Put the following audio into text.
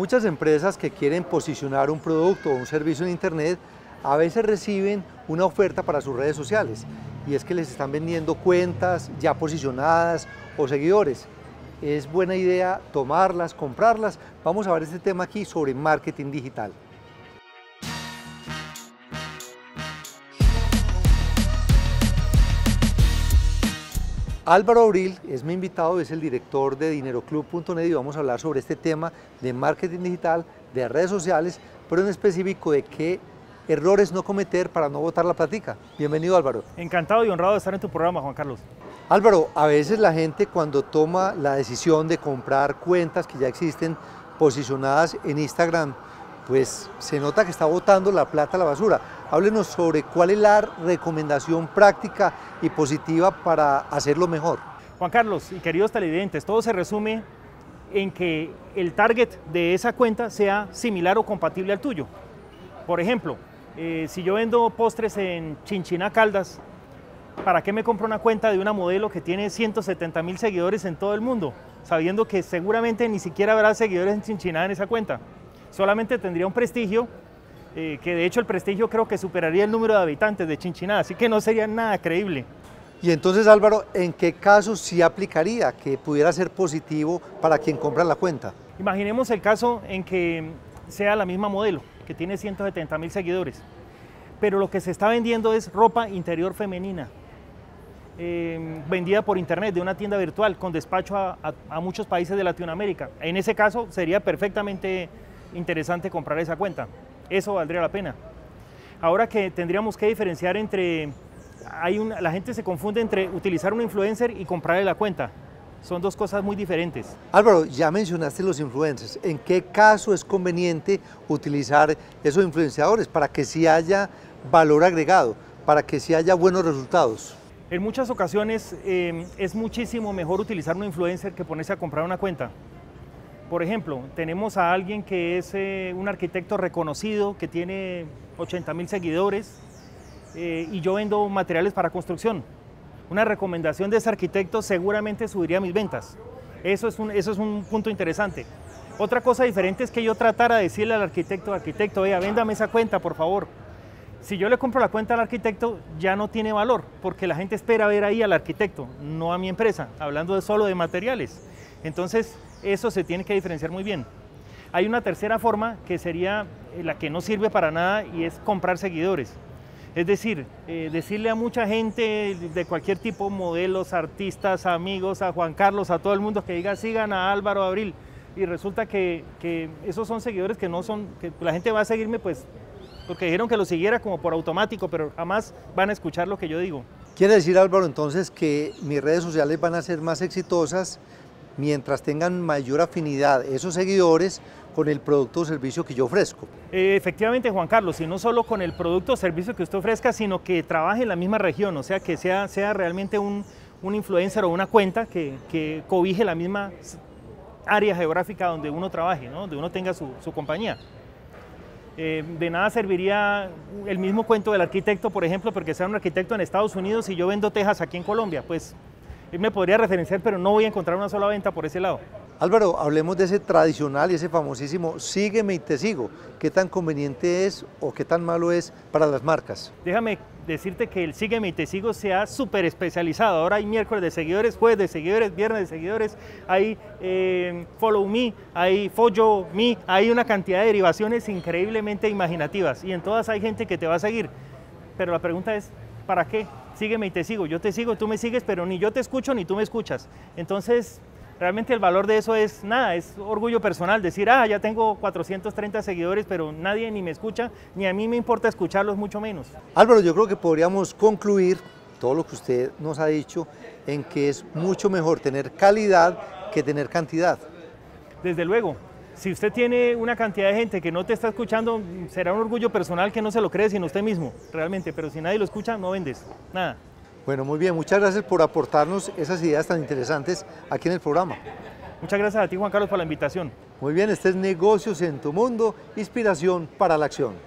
Muchas empresas que quieren posicionar un producto o un servicio en Internet a veces reciben una oferta para sus redes sociales y es que les están vendiendo cuentas ya posicionadas o seguidores. Es buena idea tomarlas, comprarlas. Vamos a ver este tema aquí sobre marketing digital. Álvaro Abril es mi invitado, es el director de dineroclub.net y vamos a hablar sobre este tema de marketing digital, de redes sociales, pero en específico de qué errores no cometer para no botar la plática. Bienvenido, Álvaro. Encantado y honrado de estar en tu programa, Juan Carlos. Álvaro, a veces la gente cuando toma la decisión de comprar cuentas que ya existen posicionadas en Instagram, pues se nota que está botando la plata a la basura. Háblenos sobre cuál es la recomendación práctica y positiva para hacerlo mejor. Juan Carlos y queridos televidentes, todo se resume en que el target de esa cuenta sea similar o compatible al tuyo. Por ejemplo, si yo vendo postres en Chinchiná Caldas, ¿para qué me compro una cuenta de una modelo que tiene 170.000 seguidores en todo el mundo, sabiendo que seguramente ni siquiera habrá seguidores en Chinchiná en esa cuenta? Solamente tendría un prestigio, que de hecho el prestigio creo que superaría el número de habitantes de Chinchiná, así que no sería nada creíble. Y entonces, Álvaro, ¿en qué casos sí aplicaría que pudiera ser positivo para quien compra la cuenta? Imaginemos el caso en que sea la misma modelo, que tiene 170.000 seguidores, pero lo que se está vendiendo es ropa interior femenina, vendida por internet de una tienda virtual con despacho a muchos países de Latinoamérica. En ese caso sería perfectamente interesante comprar esa cuenta, eso valdría la pena. Ahora que tendríamos que diferenciar entre, la gente se confunde entre utilizar un influencer y comprarle la cuenta, son dos cosas muy diferentes. Álvaro, ya mencionaste los influencers, ¿en qué caso es conveniente utilizar esos influenciadores para que sí haya valor agregado, para que sí haya buenos resultados? En muchas ocasiones es muchísimo mejor utilizar un influencer que ponerse a comprar una cuenta. Por ejemplo, tenemos a alguien que es un arquitecto reconocido, que tiene 80.000 seguidores y yo vendo materiales para construcción. Una recomendación de ese arquitecto seguramente subiría mis ventas. Eso es un punto interesante. Otra cosa diferente es que yo tratara de decirle al arquitecto, vea, véndame esa cuenta, por favor. Si yo le compro la cuenta al arquitecto, ya no tiene valor, porque la gente espera ver ahí al arquitecto, no a mi empresa, hablando solo de materiales. Entonces, eso se tiene que diferenciar muy bien. Hay una tercera forma que sería la que no sirve para nada y es comprar seguidores. Es decir, decirle a mucha gente de cualquier tipo, modelos, artistas, amigos, a Juan Carlos, a todo el mundo que diga sigan a Álvaro Abril. Y resulta que esos son seguidores que no son, que la gente va a seguirme pues porque dijeron que lo siguiera como por automático, pero jamás van a escuchar lo que yo digo. Quiere decir, Álvaro, entonces que mis redes sociales van a ser más exitosas mientras tengan mayor afinidad esos seguidores con el producto o servicio que yo ofrezco. Efectivamente, Juan Carlos, y no solo con el producto o servicio que usted ofrezca, sino que trabaje en la misma región, o sea, que sea realmente un influencer o una cuenta que cobije la misma área geográfica donde uno trabaje, ¿no? Donde uno tenga su compañía. De nada serviría el mismo cuento del arquitecto, por ejemplo, porque sea un arquitecto en Estados Unidos y yo vendo tejas aquí en Colombia, pues él me podría referenciar, pero no voy a encontrar una sola venta por ese lado. Álvaro, hablemos de ese tradicional y ese famosísimo sígueme y te sigo. ¿Qué tan conveniente es o qué tan malo es para las marcas? Déjame decirte que el sígueme y te sigo se ha súper especializado. Ahora hay miércoles de seguidores, jueves de seguidores, viernes de seguidores, hay follow me, hay follow me, hay una cantidad de derivaciones increíblemente imaginativas y en todas hay gente que te va a seguir. Pero la pregunta es, ¿para qué? Sígueme y te sigo. Yo te sigo, tú me sigues, pero ni yo te escucho ni tú me escuchas. Entonces, realmente el valor de eso es nada, es orgullo personal, decir, ya tengo 430 seguidores, pero nadie ni me escucha, ni a mí me importa escucharlos, mucho menos. Álvaro, yo creo que podríamos concluir todo lo que usted nos ha dicho en que es mucho mejor tener calidad que tener cantidad. Desde luego, si usted tiene una cantidad de gente que no te está escuchando, será un orgullo personal que no se lo cree sino usted mismo, realmente, pero si nadie lo escucha, no vendes, nada. Bueno, muy bien, muchas gracias por aportarnos esas ideas tan interesantes aquí en el programa. Muchas gracias a ti, Juan Carlos, por la invitación. Muy bien, este es Negocios en tu Mundo, inspiración para la acción.